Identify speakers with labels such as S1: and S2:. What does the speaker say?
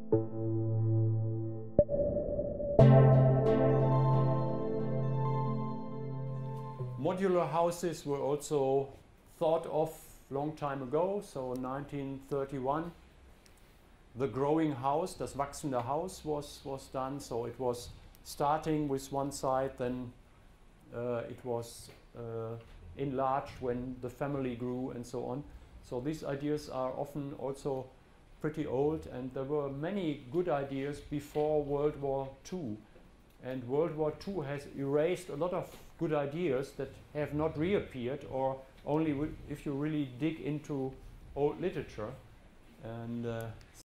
S1: Modular houses were also thought of long time ago, so 1931. The growing house, das wachsende Haus, was done. So it was starting with one side, then it was enlarged when the family grew and so on. So these ideas are often also pretty old, and there were many good ideas before World War II. And World War II has erased a lot of good ideas that have not reappeared, or only if you really dig into old literature. And